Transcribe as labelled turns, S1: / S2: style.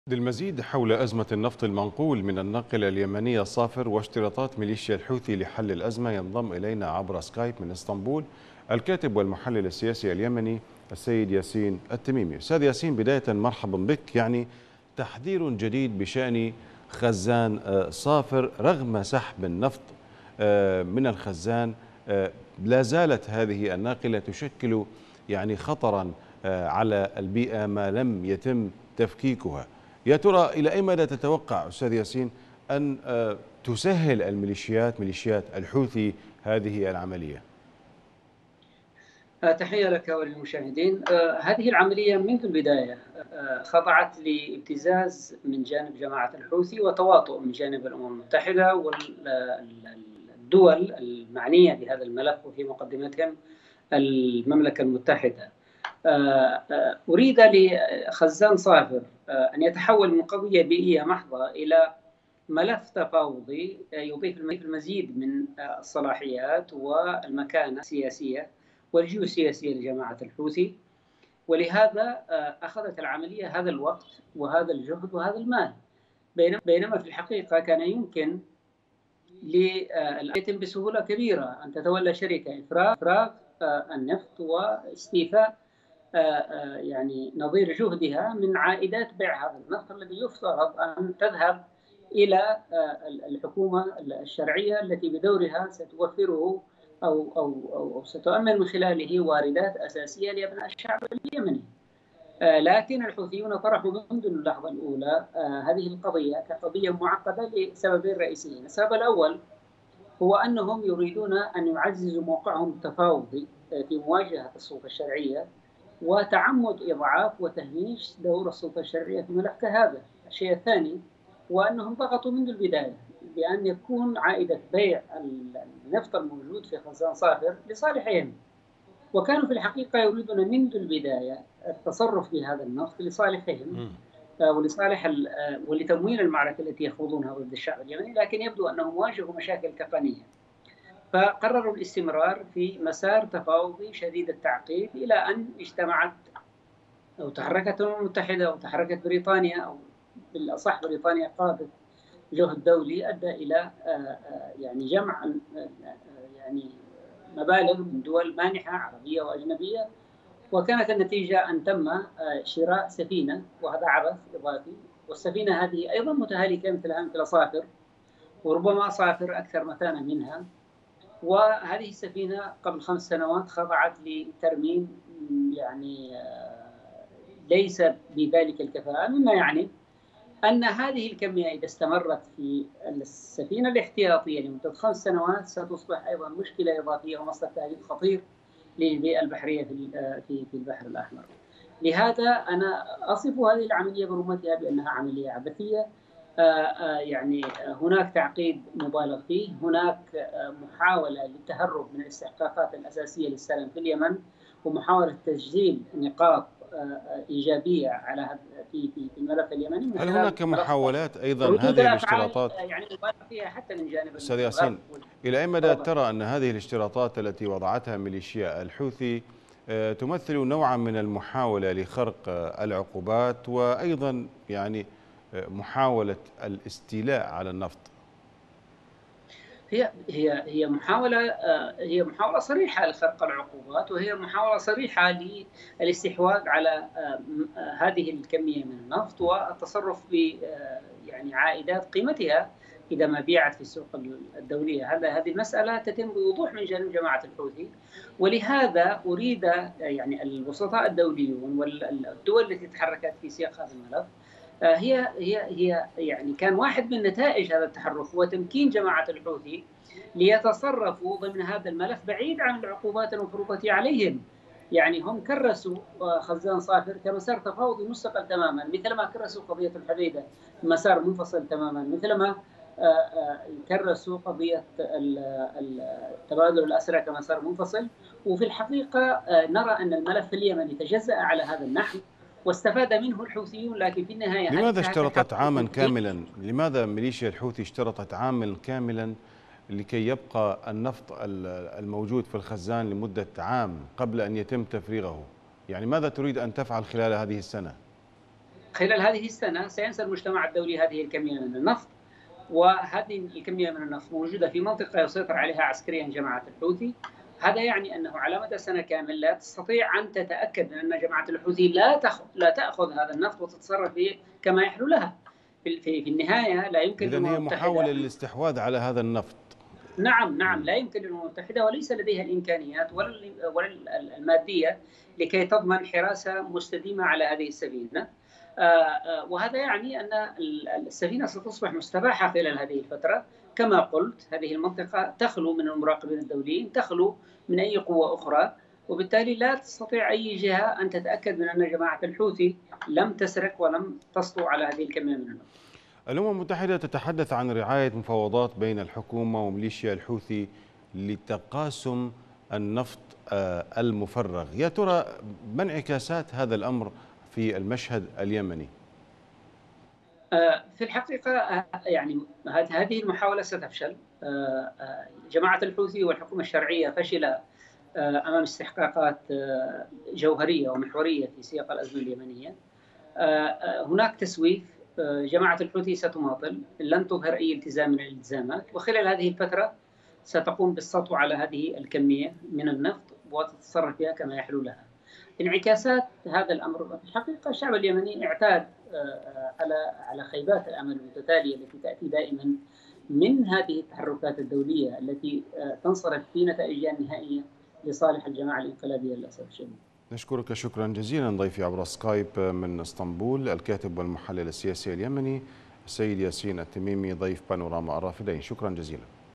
S1: للمزيد حول أزمة النفط المنقول من الناقلة اليمنية صافر واشتراطات ميليشيا الحوثي لحل الأزمة، ينضم إلينا عبر سكايب من اسطنبول الكاتب والمحلل السياسي اليمني السيد ياسين التميمي. أستاذ ياسين، بداية مرحبا بك. تحذير جديد بشأن خزان صافر رغم سحب النفط من الخزان، لا زالت هذه الناقلة تشكل خطرا على البيئة ما لم يتم تفكيكها. يا ترى إلى أي مدى تتوقع أستاذ ياسين أن تسهل ميليشيات الحوثي هذه العملية؟
S2: تحية لك وللمشاهدين. هذه العملية منذ البداية خضعت لابتزاز من جانب جماعة الحوثي وتواطؤ من جانب الأمم المتحدة والدول المعنية بهذا الملف، وفي مقدمتهم المملكة المتحدة. أريد لخزان صافر أن يتحول من قضية بيئية محضة إلى ملف تفاوضي يضيف المزيد من الصلاحيات والمكانة السياسية والجيوسياسية لجماعة الحوثي، ولهذا أخذت العملية هذا الوقت وهذا الجهد وهذا المال، بينما في الحقيقة كان يمكن يتم بسهولة كبيرة أن تتولى شركة إفراغ النفط واستيفاء نظير جهدها من عائدات بيع هذا النفط الذي يفترض أن تذهب إلى الحكومة الشرعية التي بدورها ستوفره أو ستؤمن من خلاله واردات أساسية لأبناء الشعب اليمني. لكن الحوثيون طرحوا منذ اللحظة الأولى هذه القضية كقضية معقدة لسببين رئيسيين. السبب الأول هو أنهم يريدون أن يعززوا موقعهم التفاوضي في مواجهة السلطة الشرعية، وتعمد إضعاف وتهميش دور السلطة الشرعية في ملف كهذا. الشيء الثاني هو أنهم ضغطوا منذ البداية بأن يكون عائدة بيع النفط الموجود في خزان صافر لصالحهم، وكانوا في الحقيقة يريدون منذ البداية التصرف بهذا النفط لصالحهم ولصالح ولتمويل المعركة التي يخوضونها ضد الشعب اليمني، لكن يبدو أنهم واجهوا مشاكل تقنية، فقرروا الاستمرار في مسار تفاوضي شديد التعقيد إلى أن اجتمعت أو تحركت الأمم المتحدة أو تحركت بريطانيا، أو بالأصح بريطانيا قادت جهد دولي أدى إلى جمع مبالغ من دول مانحة عربية وأجنبية، وكانت النتيجة أن تم شراء سفينة، وهذا عبث إضافي، والسفينة هذه أيضا متهالكة مثل صافر، وربما صافر أكثر متانة منها. وهذه السفينة قبل 5 سنوات خضعت لترميم ليس بذلك الكفاءة، مما يعني أن هذه الكمية إذا استمرت في السفينة الاحتياطية لمدة 5 سنوات ستصبح أيضا مشكلة إضافية ومصدر تهديد خطير للبيئة البحرية في البحر الأحمر. لهذا أنا أصف هذه العملية برمتها بأنها عملية عبثية. هناك تعقيد مبالغ فيه، هناك محاولة للتهرب من الاستحقاقات الأساسية للسلام في اليمن، ومحاولة تسجيل نقاط إيجابية على في الملف اليمني.
S1: هل هناك محاولات أيضا هذه الاشتراطات
S2: مبالغ فيها حتى من جانب
S1: أستاذ ياسين؟ إلى أي مدى ترى أن هذه الاشتراطات التي وضعتها ميليشيا الحوثي تمثل نوعا من المحاولة لخرق العقوبات، وأيضا محاولة الاستيلاء على النفط؟
S2: هي محاولة صريحة لخرق العقوبات، وهي محاولة صريحة للاستحواذ على هذه الكمية من النفط والتصرف ب عائدات قيمتها إذا ما بيعت في السوق الدولية. هذه المسألة تتم بوضوح من جانب جماعة الحوثي، ولهذا أريد الوسطاء الدوليون والدول التي تحركت في سياق هذا الملف هي كان واحد من نتائج هذا التحرك هو تمكين جماعة الحوثي ليتصرفوا ضمن هذا الملف بعيد عن العقوبات المفروضة عليهم. هم كرسوا خزان صافر كمسار تفاوضي مستقل تماما، مثلما كرسوا قضية الحديدة مسار منفصل تماما، مثلما كرسوا قضية تبادل الأسرى كمسار منفصل. وفي الحقيقة نرى أن الملف اليمني تجزأ على هذا النحو واستفاد منه الحوثيون، لكن في النهاية
S1: لماذا اشترطت عاما كاملا؟ لماذا ميليشيا الحوثي اشترطت عاما كاملا لكي يبقى النفط الموجود في الخزان لمدة عام قبل أن يتم تفريغه؟ ماذا تريد أن تفعل خلال هذه السنة؟
S2: خلال هذه السنة سينسى المجتمع الدولي هذه الكمية من النفط، وهذه الكمية من النفط موجودة في منطقة يسيطر عليها عسكريا جماعة الحوثي. هذا يعني أنه على مدى سنة كامل لا تستطيع أن تتأكد من أن جماعة الحوثي لا تأخذ هذا النفط وتتصرف فيه كما يحلو لها. في النهاية لا يمكن
S1: إذن هي محاولة للاستحواذ على هذا النفط.
S2: نعم، لا يمكن للأمم المتحدة وليس لديها الإمكانيات ولا المادية لكي تضمن حراسة مستديمة على هذه السفينة. وهذا يعني أن السفينة ستصبح مستباحة خلال هذه الفترة. كما قلت، هذه المنطقة تخلو من المراقبين الدوليين، تخلو من أي قوة أخرى، وبالتالي لا تستطيع أي جهة أن تتأكد من أن جماعة الحوثي لم تسرق ولم تسطو على هذه الكمية من النفط.
S1: الأمم المتحدة تتحدث عن رعاية مفاوضات بين الحكومة وميليشيا الحوثي لتقاسم النفط المفرغ. يا ترى ما انعكاسات هذا الأمر في المشهد اليمني؟
S2: في الحقيقة يعني هذه المحاولة ستفشل. جماعة الحوثي والحكومة الشرعية فشل أمام استحقاقات جوهرية ومحورية في سياق الأزمة اليمنية. هناك تسويف. جماعة الحوثي ستماطل، لن تظهر أي التزام من الالتزامات، وخلال هذه الفترة ستقوم بالسطو على هذه الكمية من النفط وتتصرف بها كما يحلو لها. انعكاسات هذا الأمر في الحقيقة الشعب اليمني اعتاد على خيبات الأمل المتتالية التي تأتي دائما من هذه التحركات الدولية التي تنصرف في نتائجها النهائية لصالح الجماعة الانقلابية للأسف الشديد.
S1: نشكرك شكرا جزيلا ضيفي عبر سكايب من اسطنبول الكاتب والمحلل السياسي اليمني السيد ياسين التميمي ضيف بانوراما الرافدين. شكرا جزيلا.